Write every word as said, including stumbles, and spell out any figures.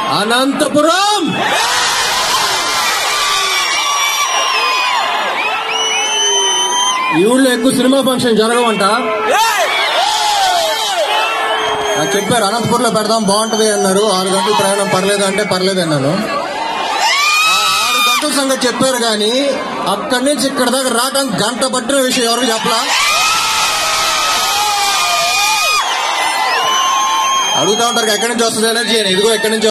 అనంతపురం ఈ ఊళ్ళో ఎక్కువ సినిమా ఫంక్షన్ జరగవంట. నాకు చెప్పారు అనంతపురంలో పెడదాం బాగుంటది అన్నారు. ఆరు గంటలు ప్రయాణం పర్లేదు అంటే పర్లేదు అన్నాను. ఆరు గంటల సంగతి చెప్పారు కానీ అక్కడి నుంచి ఇక్కడ దాకా రావడానికి గంట పట్టిన విషయం ఎవరు చెప్పలా. అడుగుతా ఉంటారు ఎక్కడి నుంచి వస్తుంది ఎనర్జీ అని. ఇదిగో ఎక్కడి నుంచి